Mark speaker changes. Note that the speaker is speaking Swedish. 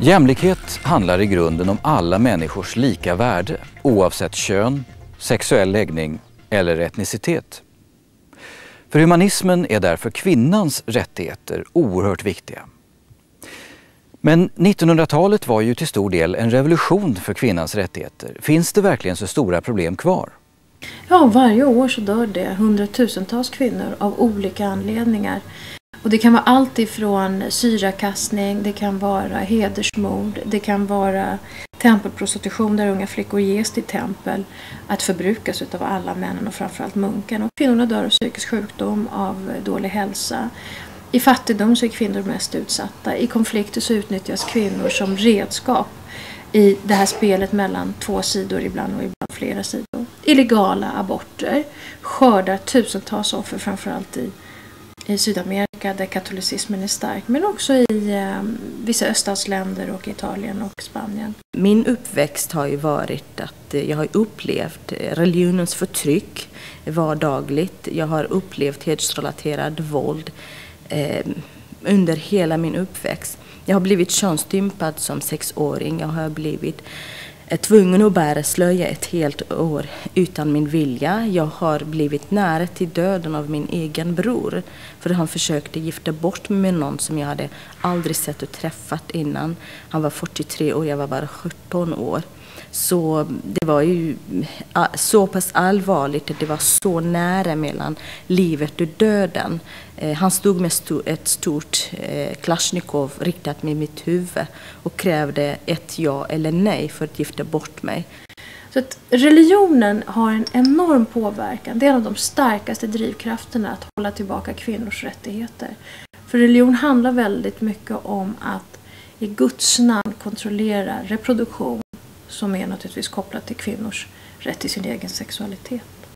Speaker 1: Jämlikhet handlar i grunden om alla människors lika värde, oavsett kön, sexuell läggning eller etnicitet. För humanismen är därför kvinnans rättigheter oerhört viktiga. Men 1900-talet var ju till stor del en revolution för kvinnans rättigheter. Finns det verkligen så stora problem kvar?
Speaker 2: Ja, varje år så dör det hundratusentals kvinnor av olika anledningar. Och det kan vara allt ifrån syrakastning, det kan vara hedersmord, det kan vara tempelprostitution där unga flickor ges till tempel att förbrukas av alla männen och framförallt munkarna. Och kvinnorna dör av psykisk sjukdom, av dålig hälsa. I fattigdom så är kvinnor mest utsatta. I konflikter så utnyttjas kvinnor som redskap i det här spelet mellan två sidor ibland och ibland flera sidor. Illegala aborter skördar tusentals offer framförallt i Sydamerika där katolicismen är stark, men också i vissa öststatsländer och Italien och Spanien.
Speaker 3: Min uppväxt har ju varit att jag har upplevt religionens förtryck vardagligt. Jag har upplevt hedersrelaterad våld under hela min uppväxt. Jag har blivit könsstympad som 6-åring. Jag har blivit tvungen att bära slöja ett helt år utan min vilja. Jag har blivit nära till döden av min egen bror. För han försökte gifta bort mig med någon som jag hade aldrig sett och träffat innan. Han var 43 år, jag var bara 17 år. Så det var ju så pass allvarligt att det var så nära mellan livet och döden. Han stod med ett stort Kalashnikov riktat med mitt huvud och krävde ett ja eller nej för att gifta bort mig.
Speaker 2: Så att religionen har en enorm påverkan. Det är en av de starkaste drivkrafterna att hålla tillbaka kvinnors rättigheter. För religion handlar väldigt mycket om att i Guds namn kontrollera reproduktion, som är naturligtvis kopplat till kvinnors rätt till sin egen sexualitet.